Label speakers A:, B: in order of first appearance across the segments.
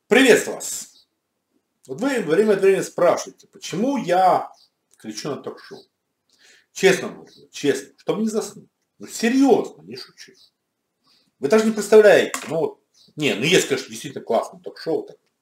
A: Приветствую вас. Вот вы время от времени спрашиваете, почему я кричу на ток-шоу. Честно говорю, честно, чтобы не заснуть. Ну, серьезно, не шучу. Вы даже не представляете, ну вот, не, ну есть, конечно, действительно классное ток-шоу,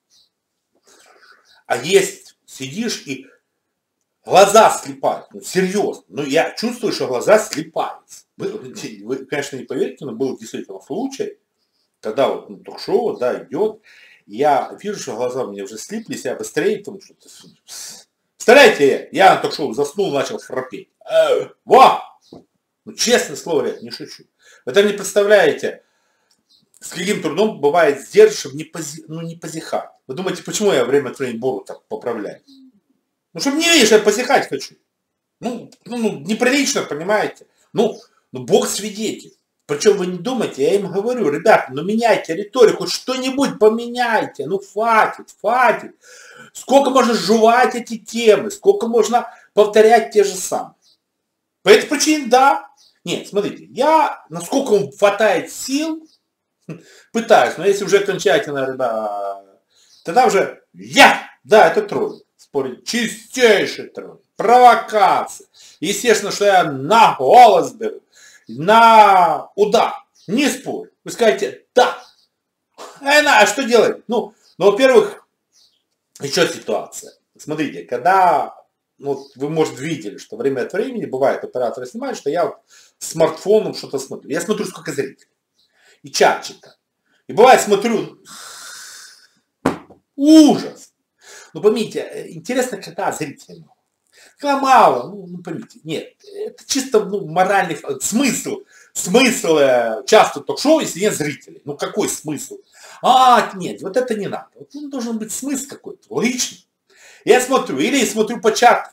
A: а есть, сидишь и глаза слипают, ну серьезно, ну я чувствую, что глаза слипаются. Вы, конечно, не поверите, но был действительно случай, когда вот ток-шоу, да, идет, я вижу, что глаза у меня уже слиплись, я быстрее, потому что... Представляете, я на ток-шоу заснул, начал храпеть. Во! Ну, честное слово, ребят, не шучу. Вы даже не представляете, с каким трудом бывает сдерживать, чтобы не позихать. Вы думаете, почему я время от времени Бору так поправляю? Ну, чтобы не видишь, я позихать хочу. Ну, неприлично, понимаете? Ну, Бог свидетель. Причем вы не думайте, я им говорю, ребята, ну меняйте риторику, что-нибудь поменяйте, ну хватит. Сколько можно жевать эти темы, сколько можно повторять те же самые. По этой причине, да. Нет, смотрите, я, насколько вам хватает сил, пытаюсь, но если уже окончательно, ребята, тогда уже да, это тролль. Спорить, чистейший тролль, провокация. Естественно, что я на голос беру, на удар, не спорю. Вы скажете, да. А что делать? Ну, во-первых, еще ситуация. Смотрите, когда, ну, вы, может, видели, что время от времени, бывает, операторы снимают, что я вот смартфоном что-то смотрю. Я смотрю, сколько зрителей. И чат читаю. И бывает, смотрю, ужас. Ну, поймите, интересно, когда зрителей много. Когда мало, ну поймите, нет, это чисто моральный смысл часто ток-шоу, если нет зрителей. Ну, какой смысл? Нет, вот это не надо. Вот должен быть смысл какой-то, логичный. Я смотрю, или смотрю по чату.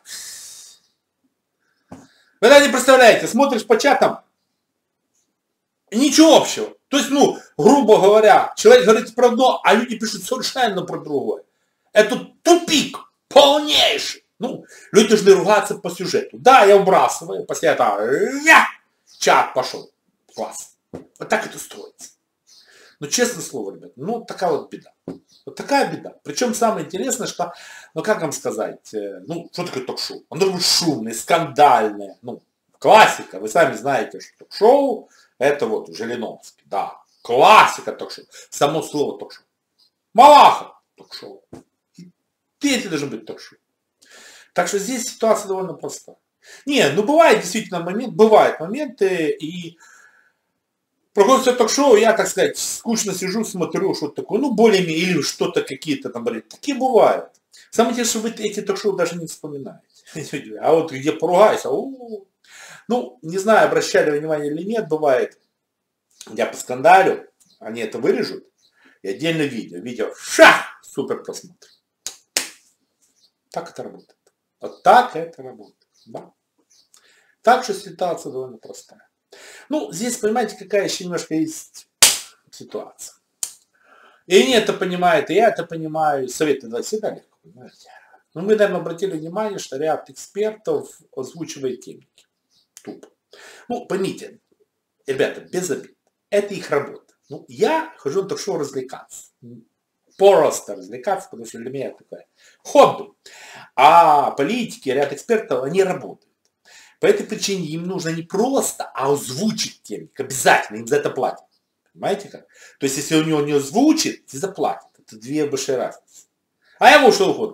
A: Вы даже не представляете, смотришь по чатам, ничего общего. То есть, грубо говоря, человек говорит про одно, а люди пишут совершенно про другое. Это тупик полнейший. Ну, люди должны ругаться по сюжету. Да, я вбрасываю, после этого чат пошел. Класс. Вот так это строится. Но честное слово, ребят, такая вот беда. Вот такая беда. Причем самое интересное, что, как вам сказать, что такое ток-шоу? Оно должно быть шумное, скандальное. Классика. Вы сами знаете, что ток-шоу, это вот Жириновский, да. Классика ток-шоу. Само слово ток-шоу. Малахов ток-шоу. Эти должны быть ток-шоу. Так что здесь ситуация довольно простая. Бывает действительно бывают моменты, и проходит все ток-шоу, я, так сказать, скучно сижу, смотрю, что-то такое, более-менее, или что-то какие-то там, такие бывают. Самое интересное, что вы эти ток-шоу даже не вспоминаете. А вот где поругаюсь, не знаю, обращали внимание или нет, бывает, я поскандалю, они это вырежут, и отдельно видео, супер просмотр. Так это работает. Вот так это работает. Да? Так что ситуация довольно простая. Здесь, понимаете, какая еще немножко есть ситуация. И они это понимают, и я это понимаю. Советы давать всегда легко, понимаете. Но мы, наверное, обратили внимание, что ряд экспертов озвучивает темники. Тупо. Поймите, ребята, без обид. Это их работа. Я хожу на ток-шоу развлекаться. Просто развлекаться, потому что для меня это такое хобби. А политики, ряд экспертов, они работают. По этой причине им нужно не просто, а озвучить темник. Обязательно им за это платят. Понимаете как? То есть, если у него не озвучит, тебе заплатят. Это две большие разницы. А я ему что уходит?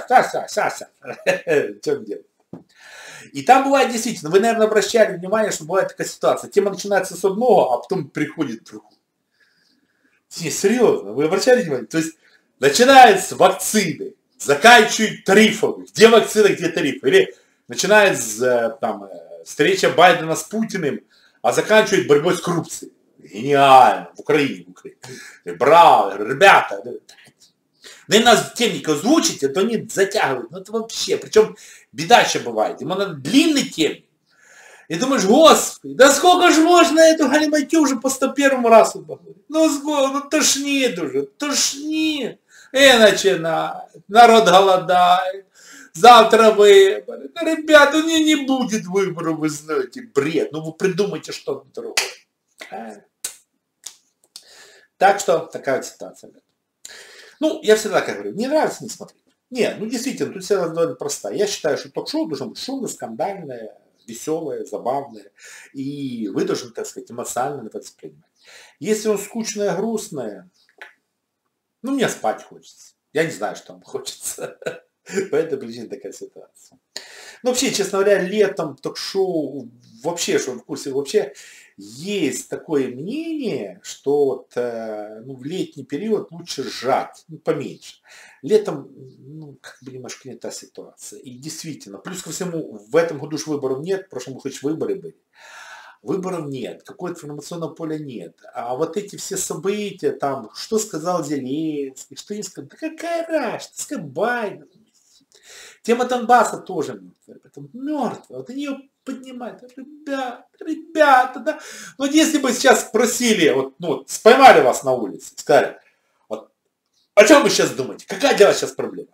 A: В чем дело? И там бывает действительно, вы, наверное, обращали внимание, что бывает такая ситуация. Тема начинается с одного, а потом приходит другой. Не, серьезно, вы обращали внимание? То есть, начинает с вакцины, заканчивает тарифами. Где вакцина, где тарифы? Или начинает с встреча Байдена с Путиным, а заканчивает борьбой с коррупцией. Гениально. В Украине. Браво, ребята. Но им нас темник озвучить, а то они затягивают. Это вообще. Причем беда еще бывает. Ему надо длинный темник. И думаешь, господи, да сколько же можно эту галиматью уже по 101 разу говорить? Тошнит уже, тошнит. И начинает. Народ голодает. Завтра выборы. Ребята, не будет выборов, вы знаете. Бред. Вы придумайте что-то другое. Так что такая вот ситуация. Ну, я всегда как говорю, не нравится, не смотреть. Нет, ну действительно, тут вся довольно простая. Я считаю, что ток-шоу должно быть шумное, скандальное, веселое, забавное. И вы должны, так сказать, эмоционально это воспринимать. Если он скучное, грустное, ну, мне спать хочется. Я не знаю, что вам хочется. По этой причине такая ситуация. Ну, вообще, честно говоря, летом ток-шоу, вообще, что вы в курсе, вообще есть такое мнение, что вот, ну, в летний период лучше сжать, ну, поменьше. Летом, ну, как бы немножко не та ситуация. И действительно, плюс ко всему, в этом году ж выборов нет, в прошлом году хоть выборы были. Выборов нет, какого-то информационного поля нет. А вот эти все события, там, что сказал Зеленский, что не сказал, да какая разница, сказал Байден. Тема Донбасса тоже мертвая, поэтому мертвая, вот они ее поднимают. Ребята, да. Вот если бы сейчас спросили, вот, ну, вот, поймали вас на улице, сказали, вот, о чем вы сейчас думаете, какая для вас сейчас проблема?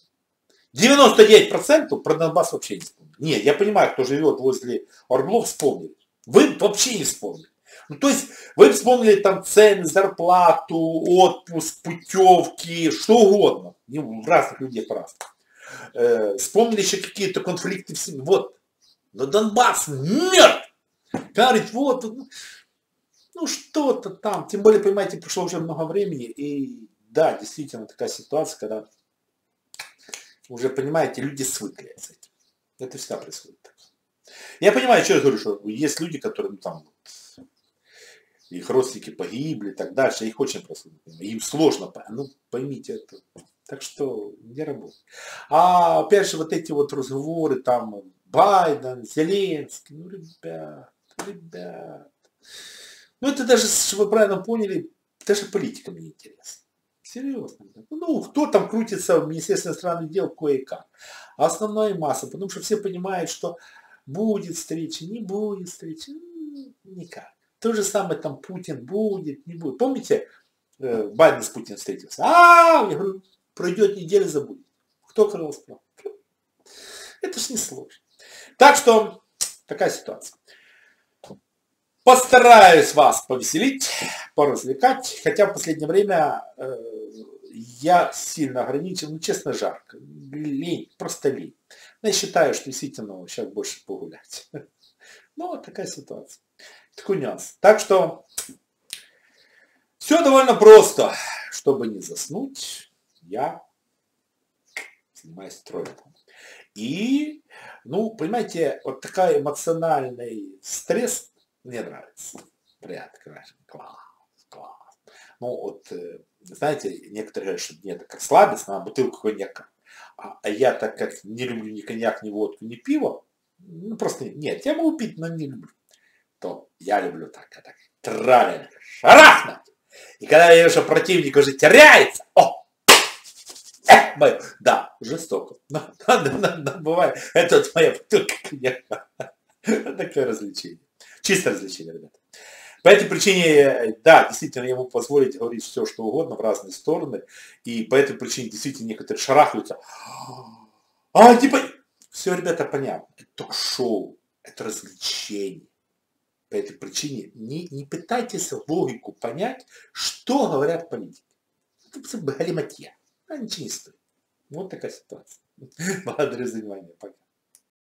A: 99% про Донбасс вообще не вспомнили. Нет, я понимаю, кто живет возле Ордлов, вспомнили. Вы вообще не вспомнили. Ну, то есть вы вспомнили там цены, зарплату, отпуск, путевки, что угодно. В разных людей по-разному. Вспомнили еще какие-то конфликты в семье. Вот. Но Донбасс мертв. Говорит, вот, ну что-то там. Тем более, понимаете, прошло уже много времени. И да, действительно такая ситуация, когда уже, понимаете, люди свыкли с этим. Это всегда происходит так. Я понимаю, что я говорю, что есть люди, которые, ну, там, вот, их родственники погибли и так дальше, их очень просто, им сложно, ну, поймите это. Так что не работает. А опять же, вот эти вот разговоры, там, Байден, Зеленский, ну, ребят. Ну, это даже, чтобы вы правильно поняли, даже политикам не интересно. Серьезно. Ну, кто там крутится в Министерстве иностранных дел кое-как. А основная масса, потому что все понимают, что будет встреча, не будет встречи, никак. То же самое там Путин будет, не будет. Помните, Байден с Путиным встретился? Я говорю, пройдет неделя, забудет. Кто сказал справа? Это ж не сложно. Так что, такая ситуация. Постараюсь вас повеселить, поразвлекать, хотя в последнее время я сильно ограничен, ну, честно, жарко. Лень, просто лень. Но я считаю, что действительно сейчас больше погулять. Ну, вот такая ситуация. Такой нюанс. Так что все довольно просто. Чтобы не заснуть, я занимаюсь троллингом. И, ну, понимаете, вот такой эмоциональный стресс мне нравится. Приятно, конечно. Класс, класс. Ну, вот, знаете, некоторые говорят, что мне это как слабость, на бутылку коньяка. А я так как не люблю ни коньяк, ни водку, ни пиво, ну, просто нет, я могу пить, но не люблю. То я люблю так, тралить, шарахнуть. И когда я вижу, противник уже теряется, да, жестоко. Но бывает, это вот моя бутылка коньяка. Такое развлечение. Чисто развлечение, ребята. По этой причине, да, действительно, я могу позволить говорить все, что угодно в разные стороны. И по этой причине действительно некоторые шарахаются. Типа, все, ребята, понятно. Это ток-шоу, это развлечение. По этой причине не пытайтесь логику понять, что говорят политики. Это галиматья. Ничего не стоит. Вот такая ситуация. Благодарю за внимание. Пока.